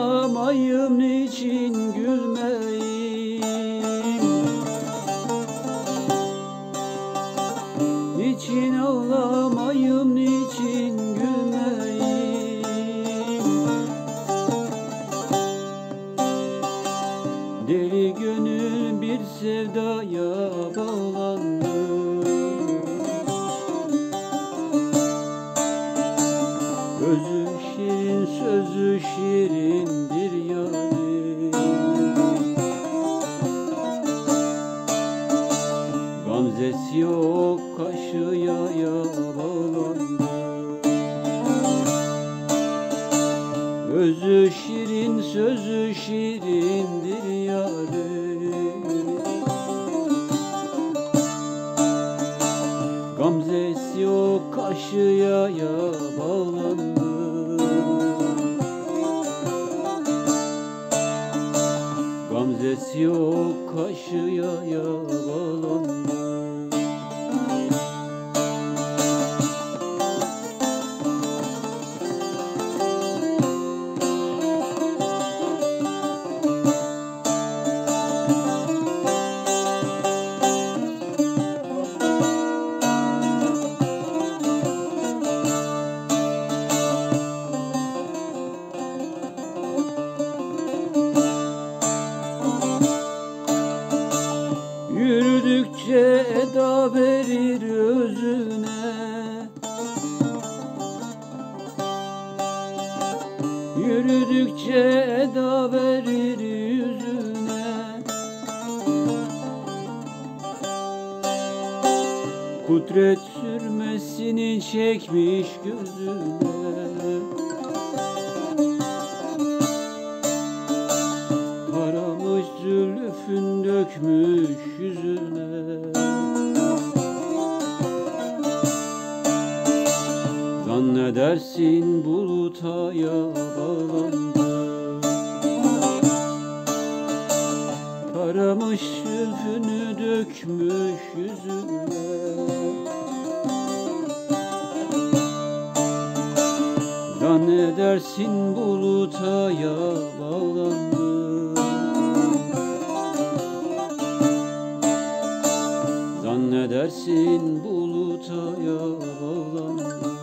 ağlamayım, niçin gülmeyim? Niçin ağlamayım, niçin gülmeyim? Deli gönül bir sevdaya bağlandı. Özü şirin, sözü şirindir yarim. Gamzesi yok, kaşı yaya bağlandı. Özü şirin, sözü şirindir yarim. Gamzesi yok, kaşı yaya bağlandı. Gamzesi yok, kaşı yaya bağlandı. Yürüdükçe eda verir özüne, yürüdükçe eda verir yüzüne. Kudret sürmesini çekmiş gözüne. Taramış zülfün, dökmüş yüzüne. Zannedersin bulutaya bağlandı. Taramış zülfünü, dökmüş yüzüne. Zannedersin bulutaya bağlandı. Zannedersin bulutaya bağlandı.